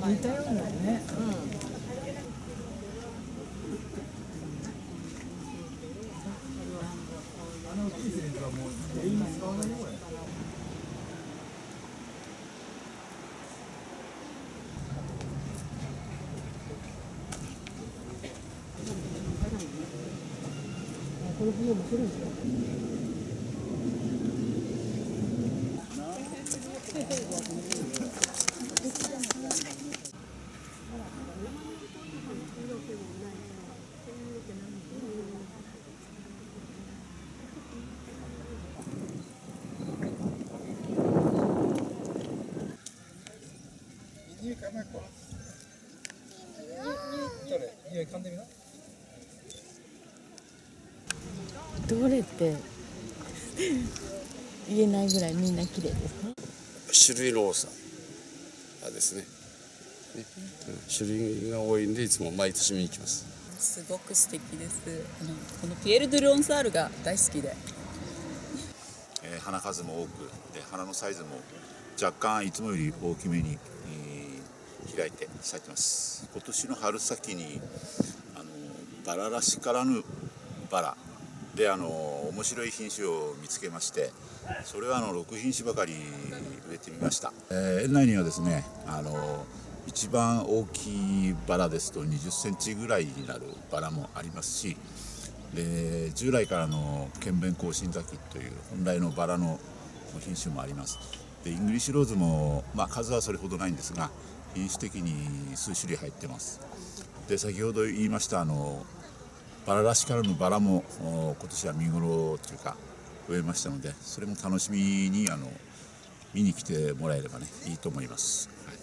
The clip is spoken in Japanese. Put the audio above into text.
似たようなね。この冬面白いですよ。どれって言えないぐらいみんな綺麗ですね。 種類の多さですね。種類が多いんでいつも毎年見に行きます。 すごく素敵です。このピエール・ドゥ・ロンサールが大好きで、 花数も多くで花のサイズも若干いつもより大きめに、開いて咲いてます。今年の春先にバラらしからぬバラで面白い品種を見つけまして、それは6品種ばかり植えてみました。園内にはですね一番大きいバラですと20センチぐらいになるバラもありますし、で従来からの剣弁庚申咲という本来のバラの品種もあります。でイングリッシュローズも、数はそれほどないんですが品種的に数種類入ってます。で先ほど言いましたバラらしからぬバラも今年は見頃というか植えましたので、それも楽しみに見に来てもらえればねいいと思います。はい。